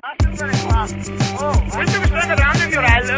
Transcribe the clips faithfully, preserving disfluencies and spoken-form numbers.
Oh, questo mi sta cadendo il Fiorello.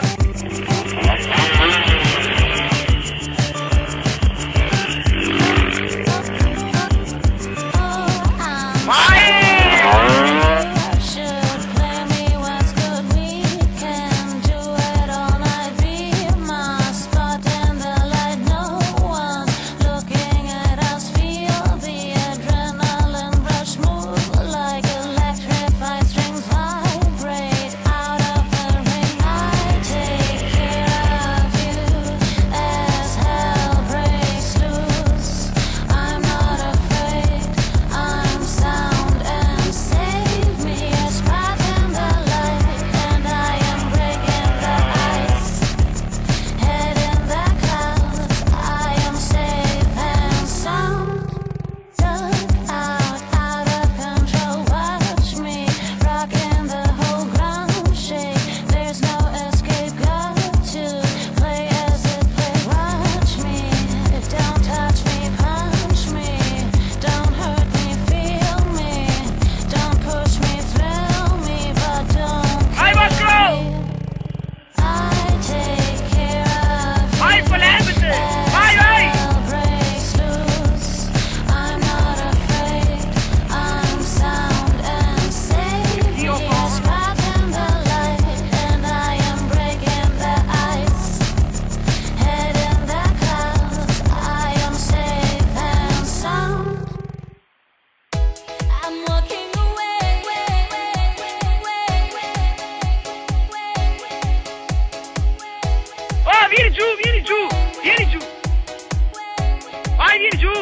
Vieni giù, vieni giù, vieni giù. Vai, vieni giù.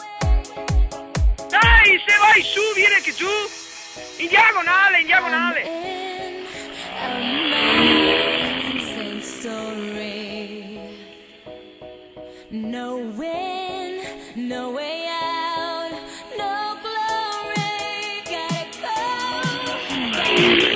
Dai, se vai su, vieni anche giù. In diagonale, in diagonale. No win, no way out, no glory, gotta go.